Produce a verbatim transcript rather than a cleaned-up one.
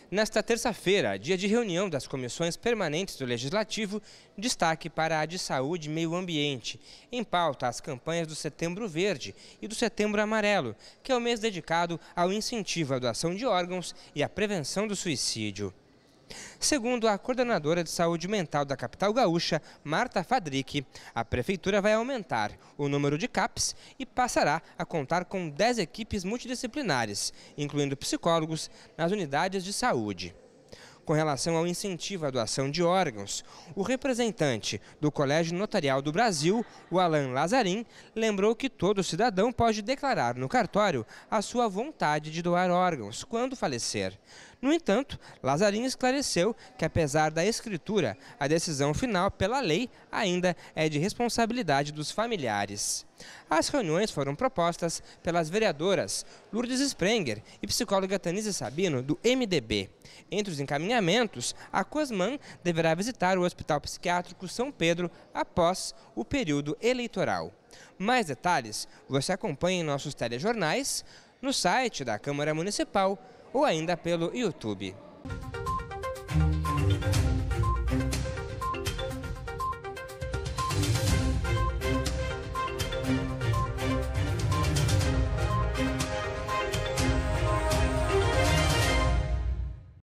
Nesta terça-feira, dia de reunião das comissões permanentes do Legislativo, destaque para a de Saúde e Meio Ambiente. Em pauta, as campanhas do Setembro Verde e do Setembro Amarelo, que é o mês dedicado ao incentivo à doação de órgãos e à prevenção do suicídio. Segundo a coordenadora de saúde mental da capital gaúcha, Marta Fadrique, a prefeitura vai aumentar o número de C A Ps e passará a contar com dez equipes multidisciplinares, incluindo psicólogos, nas unidades de saúde. Com relação ao incentivo à doação de órgãos, o representante do Colégio Notarial do Brasil, o Alan Lazarin, lembrou que todo cidadão pode declarar no cartório a sua vontade de doar órgãos quando falecer. No entanto, Lazarin esclareceu que, apesar da escritura, a decisão final pela lei ainda é de responsabilidade dos familiares. As reuniões foram propostas pelas vereadoras Lourdes Sprenger e psicóloga Tanise Sabino, do M D B. Entre os encaminhamentos, a Cosman deverá visitar o Hospital Psiquiátrico São Pedro após o período eleitoral. Mais detalhes você acompanha em nossos telejornais, no site da Câmara Municipal ou ainda pelo YouTube.